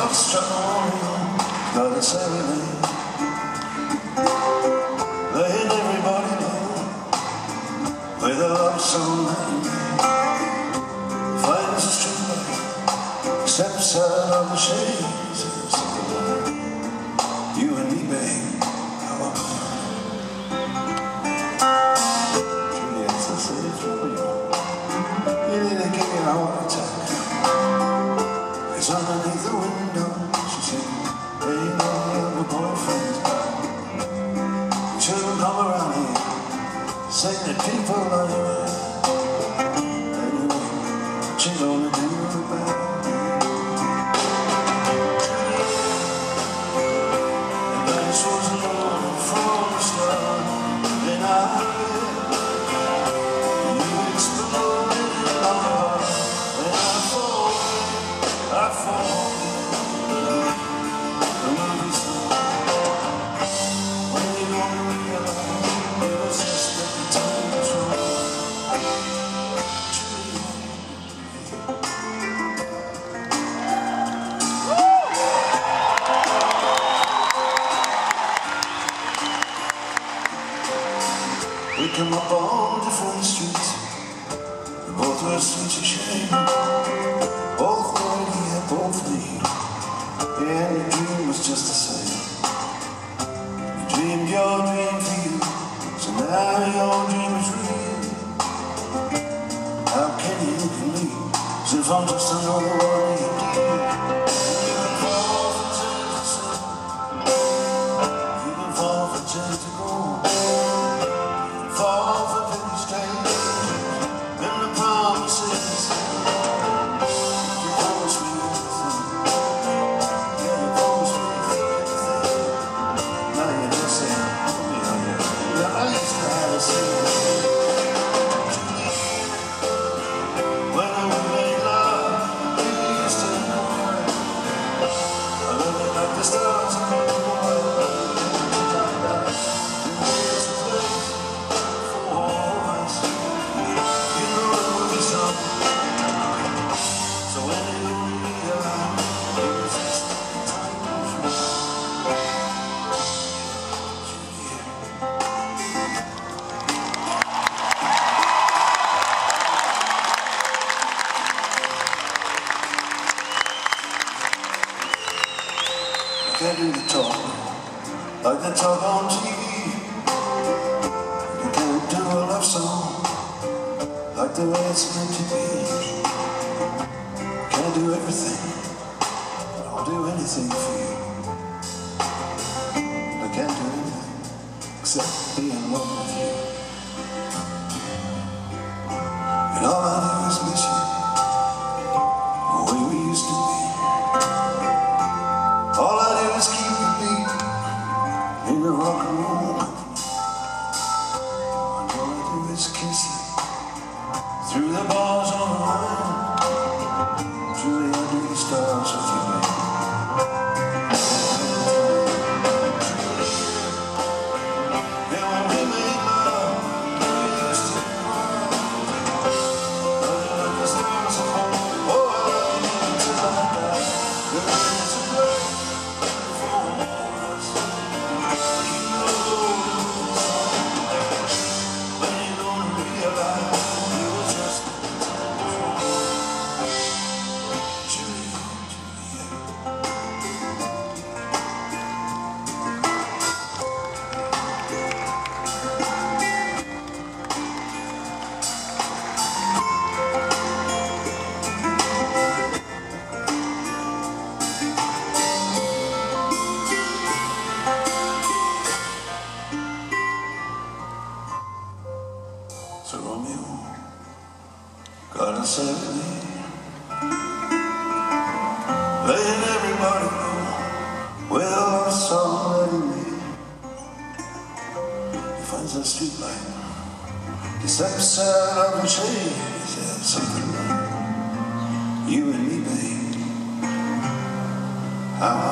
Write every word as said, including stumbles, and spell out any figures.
lost trouble, got a serenade. Letting everybody know with a love song that he made. Finds the street light, steps out of the shades, and something like you and me, babe. How am I? Yes, I said it's really wrong. You need to give me a heart attack. It's underneath the window, she said, hey, you know you have a boyfriend. You shouldn't come around here saying that people are here. Anyway, what you gonna do about it? And this was alone from the start. Then I heard you exploded in my heart. And I fall, I fall. The movie song. When you gonna realize it was just that the time was wrong. We come up on different streets, we both were such a shame. Both dirty and both mean, and the dream was just the same. You dreamed your dream for you, so now your dream is real. How can you believe, as if I'm just another one of your deal? You can fall for ten to seven, you can fall for ten to gold. Fall for pity strangers and the promises. You promised me everything. Yeah, you promised me everything. Now you're just saying, yeah, yeah. Yeah, I used to have a saying. When I would make love, you used to cry. I love you like the stars in the world. Can't do the talk like the talk on T V. You can't do a love song like the way it's meant to be. Can't do everything, but I'll do anything for you. I can't do anything except be in love with you. And all I do is miss you the way we used to be. All I do is keep the beat in the rock and roll. And all I do is kiss you through the bars on the line. Truly I do the stars with you, baby. And when we made love, we used to cry. Love you like the stars above. Oh, I love you until I die. The rains are gray. So Romeo got a serenade, letting everybody know with a love song that he made. He finds a street light, he steps out of the shade. He says something like, you and me, babe. How